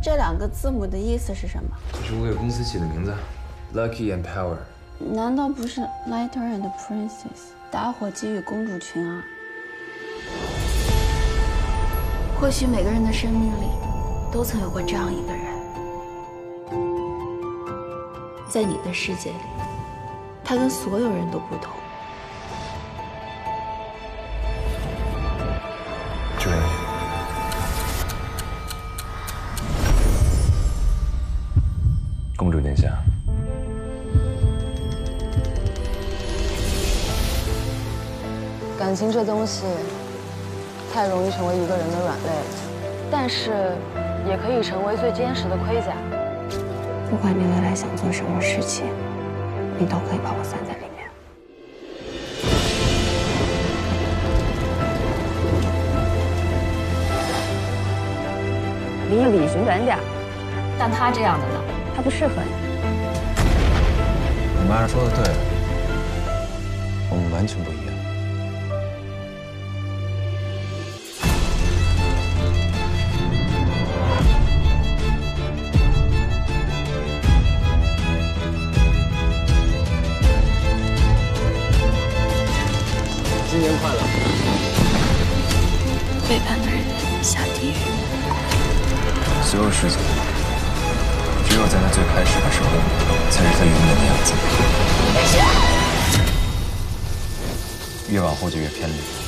这2个字母的意思是什么？ 这是我给公司起的名字 ，Lucky and Power。 难道不是 Lighter and Princess？ 打火机与公主裙啊？或许每个人的生命里，都曾有过这样一个人，在你的世界里，他跟所有人都不同。 主人，公主殿下， 感情这东西太容易成为一个人的软肋了，但是也可以成为最坚实的盔甲。 不管你未来想做什么事情，你都可以把我散在里面。 离李寻远点， 但他这样的呢， 他不适合你。 你妈说的对，我们完全不一样。 新年快乐！ 背叛的人下地狱。 所有事情，只有在它最开始的时候，才是它原本的样子。越往后就越偏离。